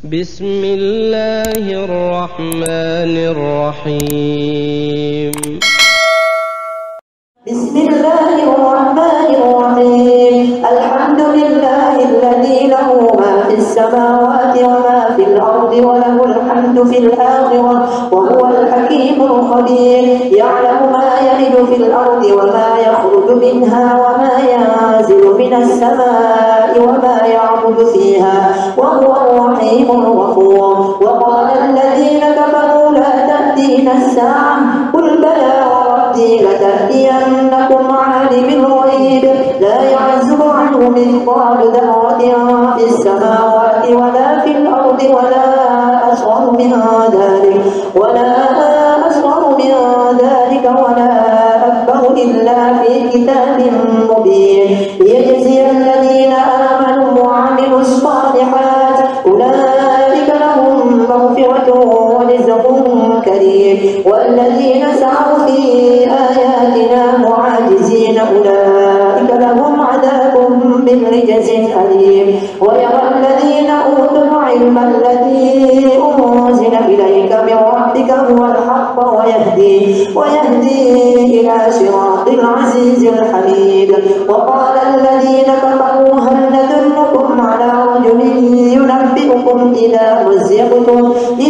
بسم الله الرحمن الرحيم. بسم الله الرحمن الرحيم. الحمد لله الذي له ما في السماوات وما في الأرض وله الحمد في الآخرة وهو الحكيم الخبير. يعلم ما يلج في الأرض وما يخرج منها وما ينزل من السماء وما يعرج فيها وهو الرحيم الغفور. وقال الذين كفروا لا تأتينا الساعة قل بلى وربي لتأتينكم عالم الغيب لا يعزب عنه مثقال ذرة في السماوات ولا في الأرض ولا أصغر من ذلك ولا أكبر إلا في كتاب مبين ليجزي الذين آمنوا وعملوا الصالحات أولئك لهم مغفرة ورزق كريم. والذين سعوا في آياتنا معاجزين أولئك لهم عذاب من رجز أليم. ويرى الذين أوتوا العلم الذي أنزل إليك من ربك هو الحق ويهدي إلى صراط العزيز الحميد. وقال الذين كفروا هل ندلكم على رجل ينبئكم إذا مزقتم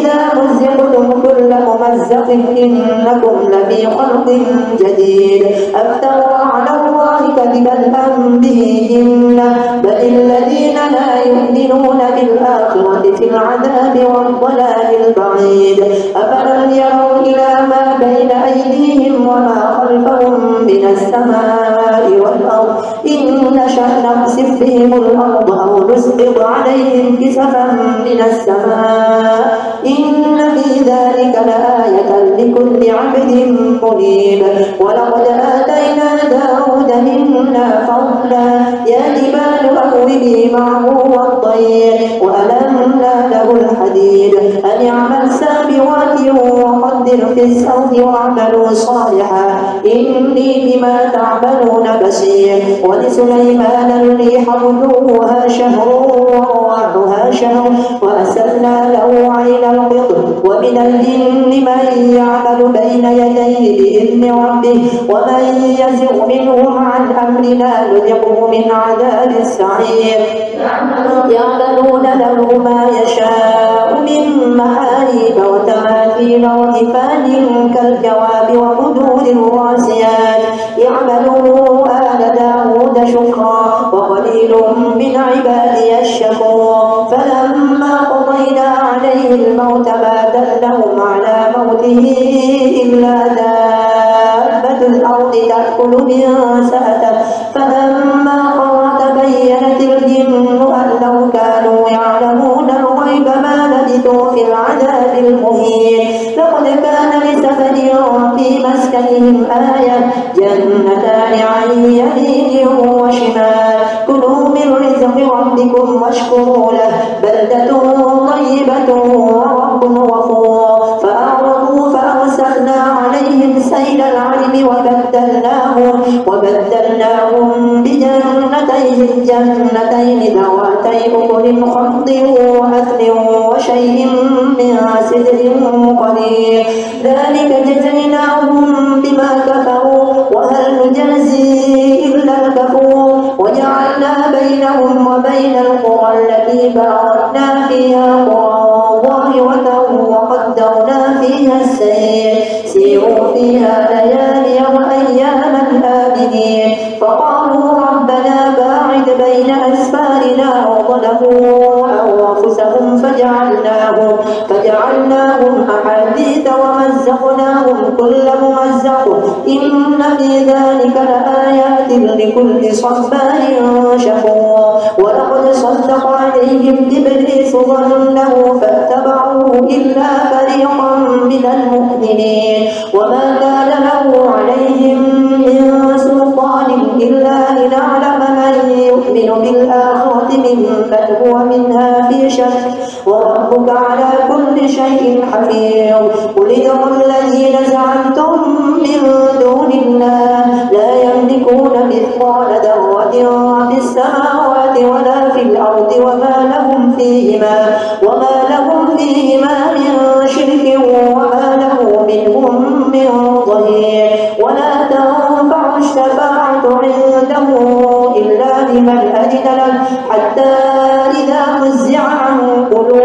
كل ممزق إنكم لفي خلق جديد أفتروا على الله كذبا أم به جنة بل الذين لا يؤمنون بالآخرة في العذاب والضلال البعيد. أفلم يروا إلى ما بين أيديهم وما خلفهم من السماء والأرض إن نشأ نخسف بهم الأرض أو نسقط عليهم كسفا من السماء إن في ذلك لآية لكل عبد منيب. ولقد آتينا داود منا فضلا يا جبال أوبي معه والطير وألنا له الحديد أن يعمل سابغات وقدر في السرد واعملوا صالحا إني بما تعملون بصير. ولسليمان الريح غدوها شهر ورواحها شهر وأسلنا له عين القطر ومن الجن من يعمل بين يديه بإذن ربه ومن يزغ منهم عن أمرنا نذقه من عذاب السعير. يعملون له ما يشاء من محاريب وتماثيل وجفان كالجواب وقدور الراسيات يعملوا آل داود شكرا وقليل من عبادي الشكور. فلما قضينا عليه الموت ما دلهم على موته إلا دابة الأرض تأكل من سأته فلما قضى تبينت الجن أن لو كانوا يعلمون الغيب ما لبثوا في العذاب المهين. لقد كان لسبأ في مسكنهم آية جنتان عن يمين وشمال كلوا من رزق ربكم واشكروا له بلدة طيبة ورب غفور. فأعرضوا فأرسلنا عليهم سيل العرم وبدلناهم بجنتين ذواتي أكل خمط وأثل وشيء من سدر قليل ذلك جزيناهم بما كفروا وهل نجازي إلا الكفور. وجعلنا بينهم وبين القرى التي باركنا فيها قرى ظاهرة وقدرنا فيها السير سيروا فيها ليالي وأياما آمنين. فقالوا ربنا باعد بين أسفارنا وظلموا أنفسهم فجعلناهم أحاديث ومزقناهم كل ممزق إن في ذلك لآيات لكل صبار شكور. ولقد صدق عليهم إبليس ظنه فاتبعوه إلا فريقا من المؤمنين وما كان له عليهم من سلطان إلا لنعلم من يؤمن بالآخرة ممن هو منها في شك وربك على كل شيء حفيظ. قل ادعوا الذين زعمتم من دون الله لا يملكون مثقال ذرة في السماوات ولا في الأرض وما لهم فيهما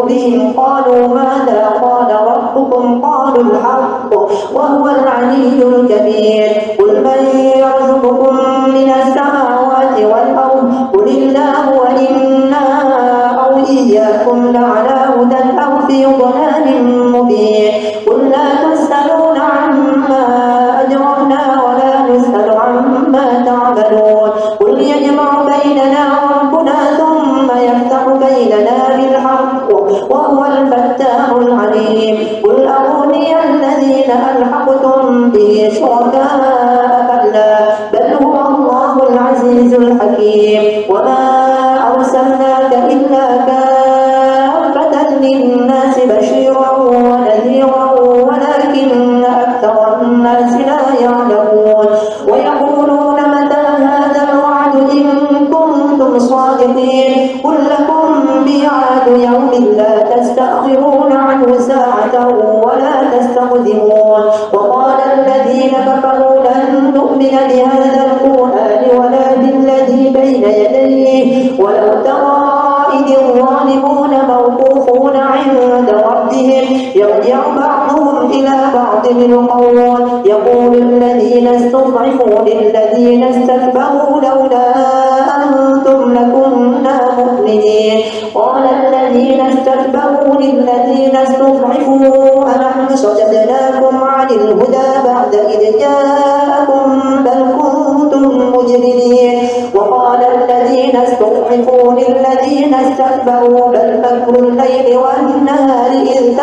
بهم قالوا ماذا قال ربكم قالوا الحق وهو العلي الكبير قل من يرزقكم من السماوات والأرض قل الله وإنا أو إياكم لعلى هدى أو في ضلال مبين قل لا تسألون عما أجرمنا ولا نسأل عما تعملون قل يجمع بيننا ربنا ثم يفتح بيننا بالحق وهو الفتاح العليم قل أروني الذين ألحقتم به شركاء كلا بل هو الله العزيز الحكيم وما أرسلناك إلا كافة للناس بشيرا ونذيرا ولكن أكثر الناس لا يعلمون ويقولون متى هذا الوعد إن كنتم صادقين قل لكم ميعاد يوم لا تستأخرون عنه ساعة ولا تستقدمون وقال الذين كفروا لن نؤمن بهذا القرآن ولا بالذي بين يديه ولو ترى إذ الظالمون موقوفون عند ربهم يرجع بعضهم إلى بعض القول يقول الذين استضعفوا للذين استكبروا لولا أنتم لكنا مؤمنين قال الذين استكبروا للذين استضعفوا أنحن صددناكم عن الهدى بعد إذ جاءكم بل كنتم مجرمين وقال الذين استضعفوا للذين استكبروا بل مكر الليل والنهار إذ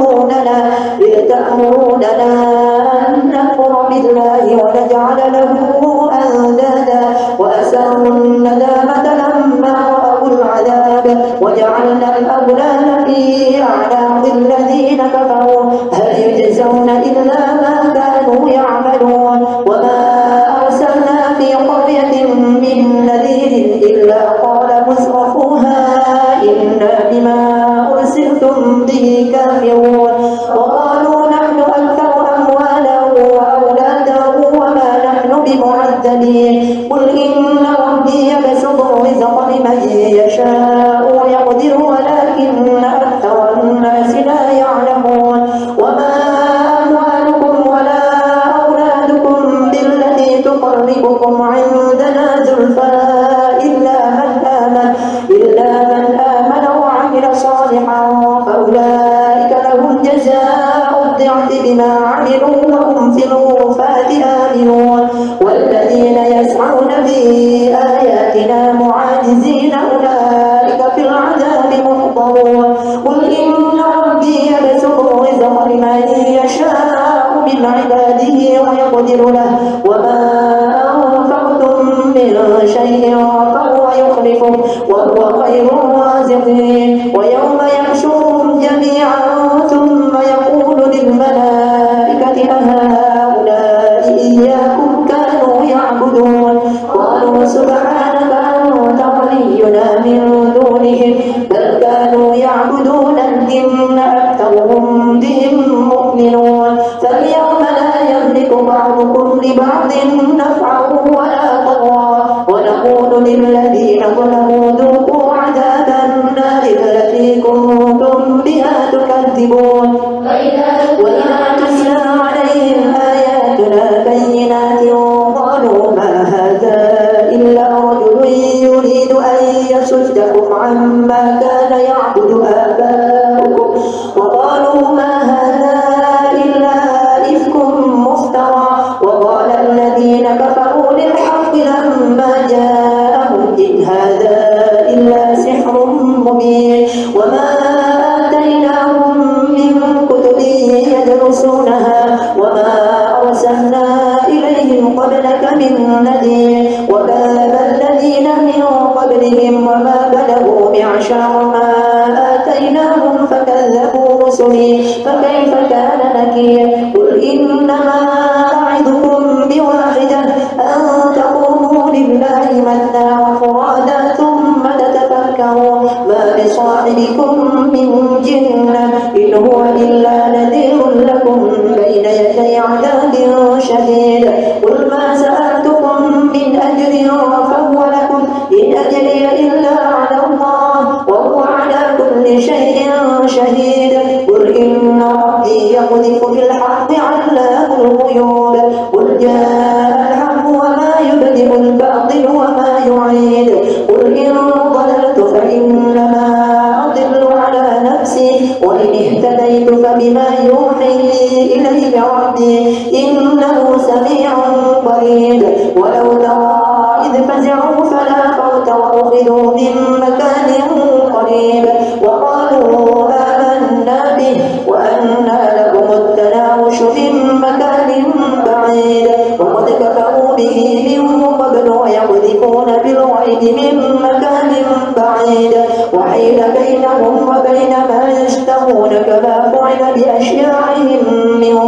تأمروننا أن نكفر بالله ونجعل له أندادا وأسروا الندامة لما رأوا العذاب وجعلنا الأغلال في أعناق الذين كفروا هل يجزون إلا ما كانوا يعملون وما أرسلنا في قرية من نذير إلا قال مسرفوها إنا بما أرسلتم به كافرون وقالوا نحن أكثر أموالا وأولادا وما نحن بمعذبين قل إن ربي يبسط الرزق لمن يشاء ويقدر ولكن أكثر الناس لا يعلمون وما أموالكم ولا أولادكم بالتي تقربكم عندنا زلفى إلا من آمن وعمل صالحا فأولئك لهم جزاء الضعف بما عملوا وهم في الغرفات آمنون والذين يسعون في آياتنا معاجزين أولئك في العذاب محضرون قل إن ربي يبسط الرزق لمن يشاء من عباده ويقدر له وما أنفقتم من شيء فهو يخلفه وهو خير الرازقين ويوم يحشرهم جميعا ثم يقول للملائكة أهؤلاء إياكم كانوا يعبدون قالوا سبحانك أنت ولينا من دونهم بل كانوا يعبدون الجن أكثرهم بهم مؤمنون فاليوم لا يملك بعضكم لبعض نفعا ولا ضرا ونقول للذين ظلموا ذوقوا عذاب النار التي كنتم بها تكذبون وإذا تتلى عليهم آياتنا بينات قالوا ما هذا إلا رجل يريد أن يصدكم عما كان يعبد آباؤكم وقالوا ما هذا إلا إفك مفترى وقال الذين كفروا للحق لما جاءهم إن هذا إلا سحر مبين وما آتيناهم من كتب يدرسونها وما أرسلنا إليهم قبلك من نذير وكذب الذين من قبلهم وما بلغوا معشار ما آتيناهم فكذبوا رسلي فكيف كان نكير قل إنما أعظكم بواحدة أن تقوموا لله مثنى وفرادا ثم تتفكروا ما بصاحبكم من جنة إن هو إلا نذير لكم بين يدي عذاب شديد قل ما سألتكم من أجر فهو لكم إن أجري إلا على الله وهو على كل شيء شهيد قل إن ربي يقذف بالحق علام الغيوب قل جاء الحق وما يبدئ الباطل وما يعيد قل إن ضللت فإنما أضل على نفسي وإن اهتديت فبما يوحي إلي ربي إنه سميع قريب ولو ترى إذ فزعوا فلا فوت وأخذوا من مكان قريب وقالوا آمنا به وأنى لهم التناوش من مكان بعيد وقد كفروا به من قبل ويقذفون بالغيب من مكان بعيد وحيل بينهم وبين ما يشتهون كما فعل بأشياعهم من